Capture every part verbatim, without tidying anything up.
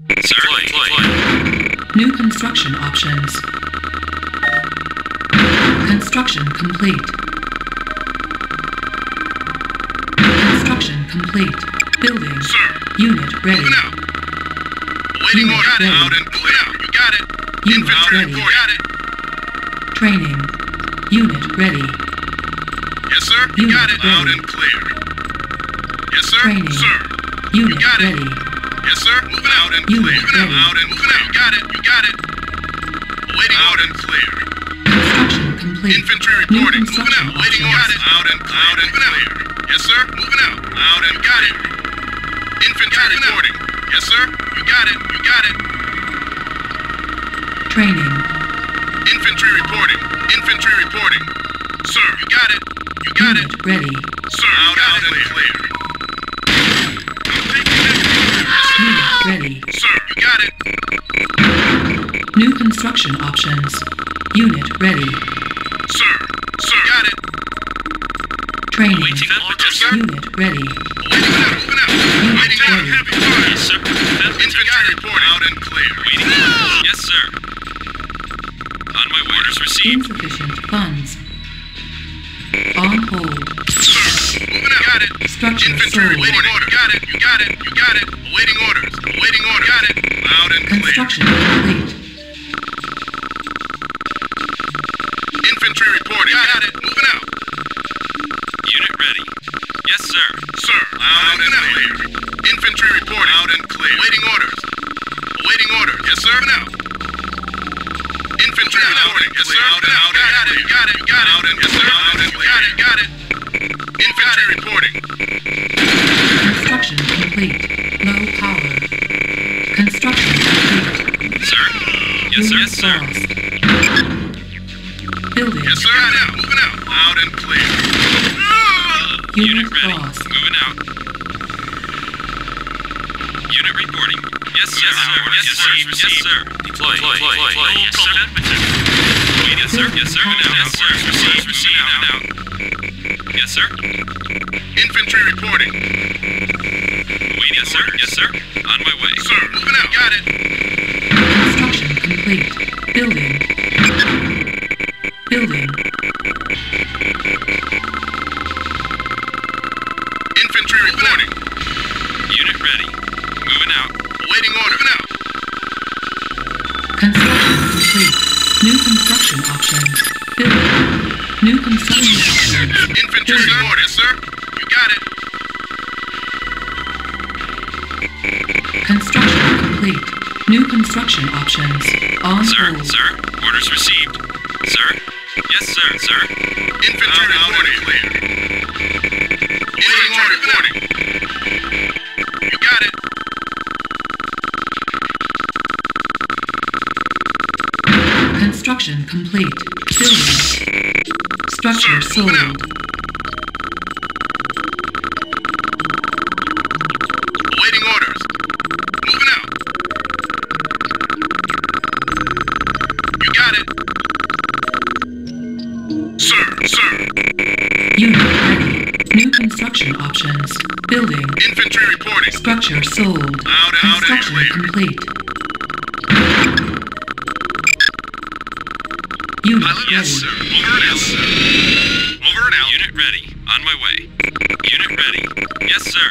Sir, deploy, deploy. New construction options. Construction complete. Construction complete. Building. Sir. Unit ready. Moving out. Awaiting Unit order. ready. Out and clear. You got it. Unit Infantry ready. report. Got it. Training. Unit ready. Yes, sir. You Unit got it. Out ready. and clear. Yes, sir. Training. Sir. Unit got it. ready. Yes, sir. Moving out and Unit clear. Moving ready. out. Out and moving out. You got it. You got it. Awaiting out and clear. Construction complete. Infantry New reporting. Moving construction out. Waiting options. orders. Out and out and clear. Yes, sir. Moving out. Out and got it. Infantry reporting. Yes, sir. You got it. You got it. Training. Infantry reporting. Infantry reporting. Sir, you got it. You got it. Unit ready. Sir, out, out and clear. Unit ready. Sir, you got it. New construction options. Unit ready. Sir, sir, got it. Training. Waiting orders, Yes, sir. Unit ready. Waiting out, moving out. Waiting out, ready. heavy fire. Yes, sir. Infantry reporting. Out and clear. Waiting. Yes, sir. On my way. Orders received. Insufficient funds. On hold. Sir, moving out. Got it. Structure Infantry sold. waiting order. Got it. You got it. You got it. Awaiting orders. Awaiting orders. Got it. Out and clear. Construction complete. Infantry reporting. Got it. Moving out. Unit ready. Yes, sir. Sir, out and clear. Infantry report out and clear. Waiting orders. Awaiting orders. Yes, sir. Now. Infantry reporting. Yes, sir. Out and out. Got it. Got it. Got it. Out and yes, sir. Out and got it. Got it. Infantry reporting. Construction complete. Low power. Construction complete. Sir. Yes, sir. Yes, sir. Lost. Building. Yes, sir. Now. Moving out. Out and clear. Unit Unit ready. lost. Moving out. Unit reporting. Yes, sir. Yes, sir. Yes, sir. Yes, sir. Deploy. Deploy. Deploy. Yes, sir. Wait, yes, sir. Yes, sir. Now. Yes, sir. Receive. Receive. Now. Yes, sir. Infantry reporting. Wait, yes, sir. Yes, sir. On my way. Sir, moving out. Got it. Construction complete. Building. Building. Infantry reporting. Unit ready. Moving out. Awaiting order. Moving out. Construction complete. New construction options. Building. New construction options. Infantry report. Yes, sir. You got it. Construction complete. New construction options. On Sir. hold. Sir. Orders received. Sir. Yes, sir. Sir. Infantry Out, out, reporting. Clear. Waiting order. Reporting. You got it. Construction complete. Building. Structure Sir, moving sold. Awaiting orders. Moving out. You got it. Sir, sir. Unit ready. New construction options. Building. Infantry reporting. Structure sold. Out, out, and Construction clear. complete. Unit Pilot, ready. yes, sir. Over and out. Yes, sir. Over and out. Unit ready. On my way. Unit ready. Yes, sir.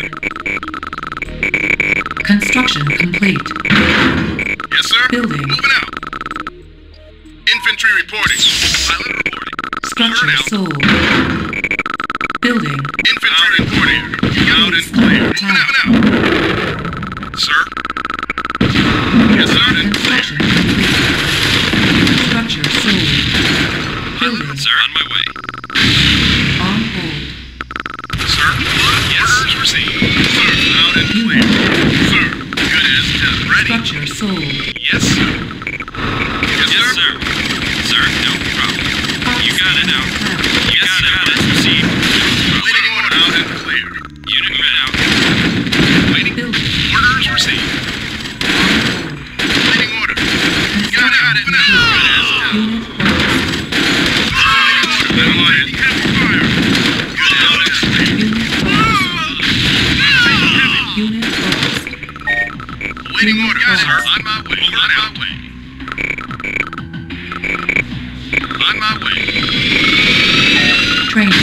Construction complete. Yes, sir. Building. Moving out. Infantry reporting. Pilot reporting. Structure Over and out. sold. Building. Infantry reporting. Out and clear. Moving out now. Sir. Yes, sir. And clear. Construction complete. Structure sold. Building. Sir, on my way. On hold. Sir. Yes. Orders received. Sir. Out and clear. Sir. Good as done. Ready. Structure sold. Yes, sir. Yes, Yes, sir. sir. Sir, no problem. You got it out. You Yes, got sir. it. Orders received. Waiting order. Out and clear. Unit ready out. Waiting. Building. Orders received. Waiting order. Got it. Got it. Good as done. Unit lost. Waiting order. Heavy fire. Good as done. Unit lost. Unit lost. Awaiting Unit orders, sir. lost. On my way. Over and out. On my way. Training.